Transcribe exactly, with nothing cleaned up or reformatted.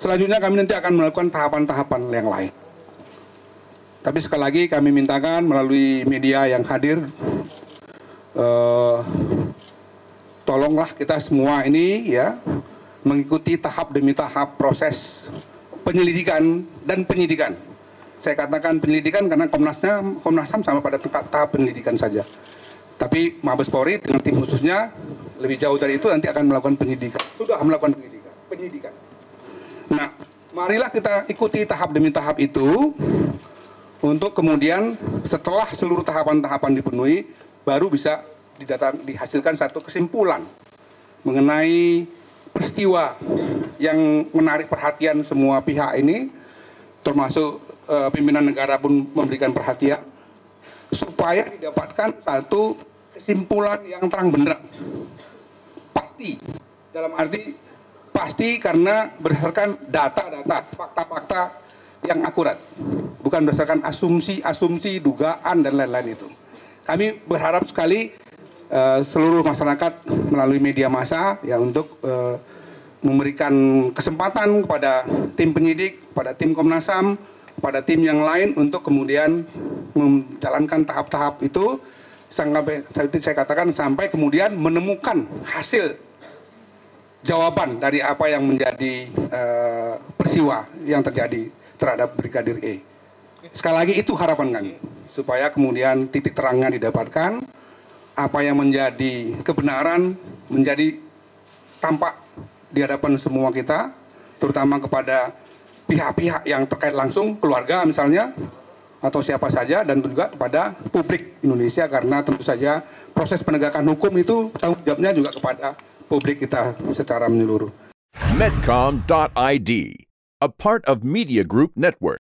Selanjutnya kami nanti akan melakukan tahapan-tahapan yang lain. Tapi sekali lagi kami mintakan melalui media yang hadir, eh, tolonglah kita semua ini ya mengikuti tahap demi tahap proses penyelidikan dan penyidikan. Saya katakan penyelidikan karena Komnasnya, Komnas H A M sama pada tingkat tahap penyelidikan saja. Tapi Mabes Polri dengan tim khususnya lebih jauh dari itu nanti akan melakukan penyidikan. Sudah melakukan penyidikan. penyidikan. Nah, marilah kita ikuti tahap demi tahap itu untuk kemudian setelah seluruh tahapan-tahapan dipenuhi baru bisa didatang, dihasilkan satu kesimpulan mengenai peristiwa yang menarik perhatian semua pihak ini, termasuk uh, pimpinan negara pun memberikan perhatian supaya didapatkan satu kesimpulan yang terang benderang, pasti, dalam arti pasti karena berdasarkan data-data, fakta-fakta yang akurat, bukan berdasarkan asumsi-asumsi, dugaan dan lain-lain itu. Kami berharap sekali uh, seluruh masyarakat melalui media massa ya untuk uh, memberikan kesempatan kepada tim penyidik, kepada tim Komnas H A M, kepada tim yang lain untuk kemudian menjalankan tahap-tahap itu sampai tadi saya katakan sampai kemudian menemukan hasil jawaban dari apa yang menjadi uh, peristiwa yang terjadi terhadap Brigadir E. Sekali lagi itu harapan kami supaya kemudian titik terangnya didapatkan, apa yang menjadi kebenaran menjadi tampak di hadapan semua kita, terutama kepada pihak-pihak yang terkait langsung, keluarga misalnya, atau siapa saja, dan juga kepada publik Indonesia, karena tentu saja proses penegakan hukum itu tanggung jawabnya juga kepada publik kita secara menyeluruh. Medcom dot I D, a part of Media Group Network.